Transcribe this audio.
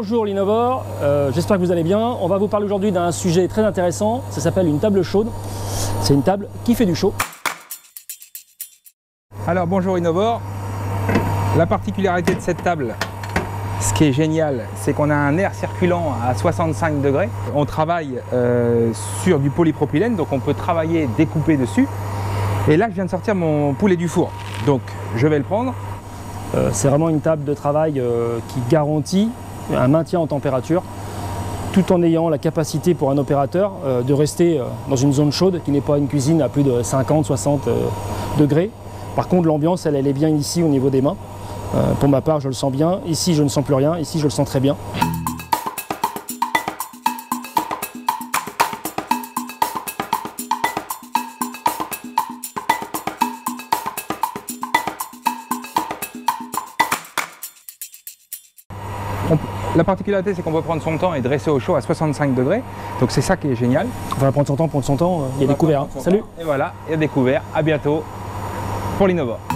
Bonjour l'Innovore, j'espère que vous allez bien. On va vous parler aujourd'hui d'un sujet très intéressant, ça s'appelle une table chaude. C'est une table qui fait du chaud. Alors bonjour Innovore, la particularité de cette table, ce qui est génial, c'est qu'on a un air circulant à 65 degrés. On travaille sur du polypropylène, donc on peut travailler, découper dessus. Et là je viens de sortir mon poulet du four, donc je vais le prendre. C'est vraiment une table de travail qui garantit un maintien en température, tout en ayant la capacité pour un opérateur de rester dans une zone chaude qui n'est pas une cuisine à plus de 50-60 degrés. Par contre, l'ambiance, elle est bien ici au niveau des mains. Pour ma part, je le sens bien. Ici, je ne sens plus rien. Ici, je le sens très bien. La particularité, c'est qu'on peut prendre son temps et dresser au chaud à 65 degrés. Donc c'est ça qui est génial. On va prendre son temps. Il y a des couverts. Salut. Et voilà, il y a des couverts. À bientôt pour l'Innovore.